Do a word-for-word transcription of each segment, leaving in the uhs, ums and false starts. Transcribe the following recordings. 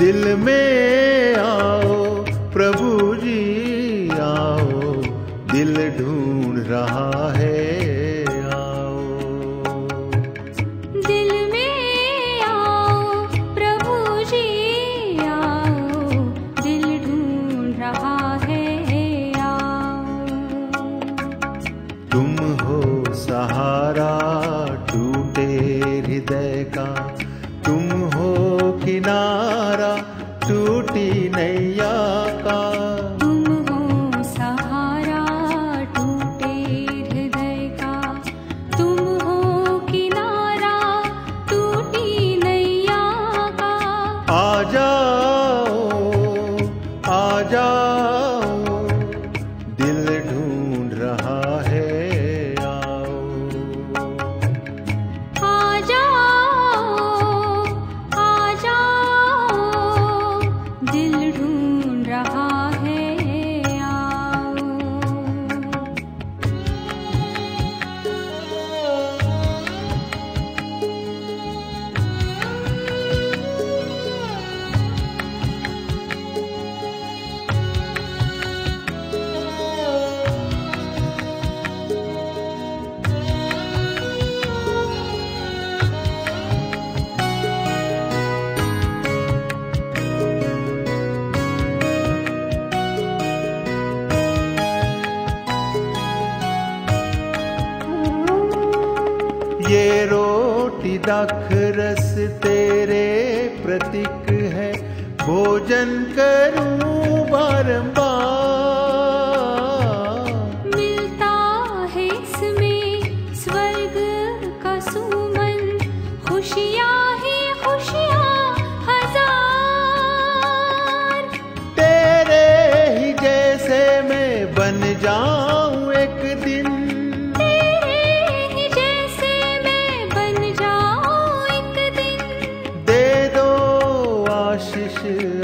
दिल में आओ प्रभु जी आओ, दिल ढूंढ रहा है आओ। दिल में आओ प्रभु जी आओ, दिल ढूंढ रहा है आओ। तुम हो सहारा टूटे हृदय का, तुम हो किनारा टूटी नैया का। तुम हो सहारा टूटे हृदय का, तुम हो किनारा टूटी नैया का। आ जाओ आ जाओ, दिल ढूंढ रहा है आओ। आ जाओ आ जाओ, दिल ढूंढ रहा है आओ। ये रोटी दाखरस तेरे प्रतीक है, भोजन करूं बारंबार। मिलता है इसमें स्वर्ग का सुमन, खुशियाँ ही खुशियाँ हजार। तेरे ही जैसे मैं बन जाऊं एक दिन, तेरे ही जैसे मैं बन जाऊं एक दिन। दे दो आशीष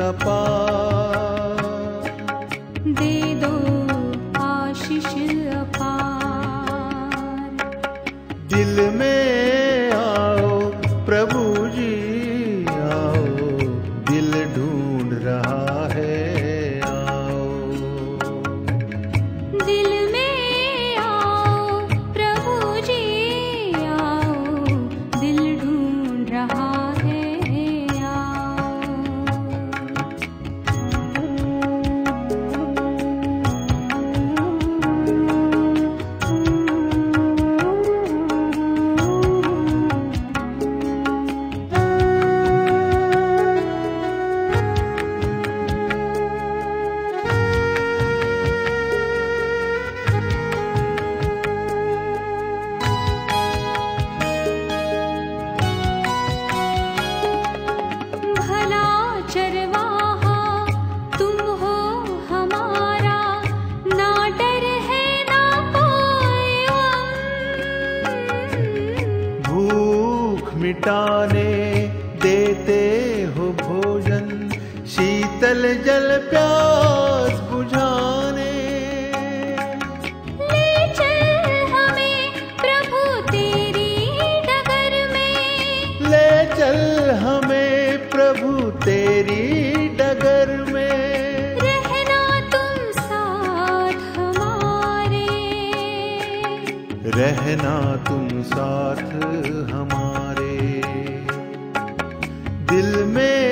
अपार, दे दो आशीष अपार। दिल में आओ प्रभु जी आओ, दिल ढूंढ रहा है आओ। दिल में आओ प्रभु जी आओ, दिल ढूंढ रहा है आओ। भला चरवाहा तुम हो हमारा, ना डर है ना कोई गम। भूख मिटाने देते हो भोजन, शीतल जल प्यास बुझाने। ले चल हमें प्रभु तेरी डगर में, ले चल हमें प्रभु तेरी डगर में। रहना तुम साथ हमारे, रहना तुम साथ हमारे। दिल में